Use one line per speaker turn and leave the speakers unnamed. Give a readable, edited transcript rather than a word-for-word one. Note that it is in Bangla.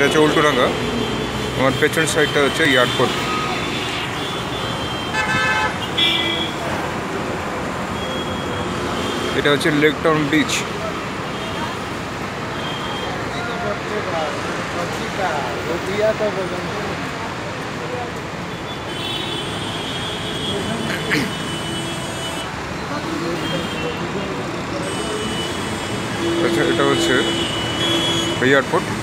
হচ্ছে উল্টোডাঙ্গা। আমার পেছন সাইডটা হচ্ছে এয়ারপোর্ট। এটা হচ্ছে লেক টাউন বিচ। আচ্ছা, এটা হচ্ছে এয়ারপোর্ট।